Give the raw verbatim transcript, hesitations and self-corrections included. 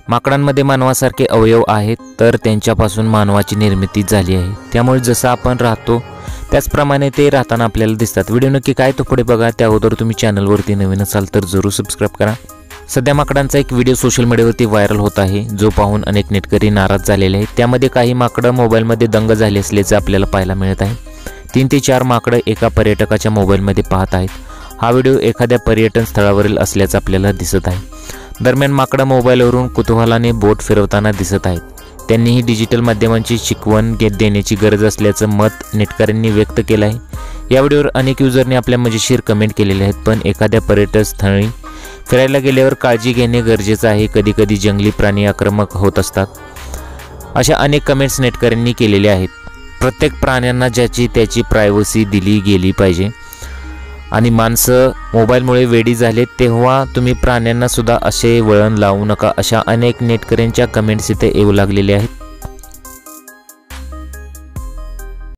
माकडांमध्ये मानवासारखे अवयव आहेत, तर त्यांच्यापासून मानवाची निर्मिती झाली आहे। त्यामुळे जसं आपण राहतो त्याचप्रमाणे ते राहताना आपल्याला दिसतात। व्हिडिओ नक्की काय तो पुढे बघा। त्या अगोदर तुम्ही चॅनलवरती नवीन असाल तर जरूर सबस्क्राइब करा। सध्या माकडांचा एक व्हिडिओ सोशल मीडियावरती व्हायरल होत आहे, जो पाहून अनेक नेटकरी नाराज झालेले आहेत। त्यामध्ये काही माकडं मोबाईलमध्ये दंग झाले असल्याचे आपल्याला पाहायला मिळत आहे। तीन ते चार माकडं एका पर्यटकाच्या मोबाईलमध्ये पाहत आहेत। हा व्हिडिओ एखाद्या पर्यटन स्थळावरील असल्याचं आपल्याला दिसत आहे। दरम्यान माकडं मोबाईलवरून कुतूहलाने बोट फिरवताना दिसत आहेत। त्यांनीही डिजिटल माध्यमांची शिकवण देण्याची गरज असल्याचं मत नेटकऱ्यांनी व्यक्त केलं आहे। या व्हिडिओवर अनेक युजरने आपल्या मजेशीर कमेंट केलेले आहेत, पण एखाद्या पर्यटन स्थळी फिरायला गेल्यावर काळजी घेणे गरजेचं आहे। कधी कधी जंगली प्राणी आक्रमक होत असतात, अशा अनेक कमेंट्स नेटकऱ्यांनी केलेल्या आहेत। प्रत्येक प्राण्यांना ज्याची त्याची प्रायव्हसी दिली गेली पाहिजे आणि माणसं मोबाईलमुळे वेडी झालेत, तेव्हा तुम्ही प्राण्यांना सुद्धा असे वळण लावू नका, अशा अनेक नेटकऱ्यांच्या कमेंट्स इथे येऊ लागलेल्या आहेत।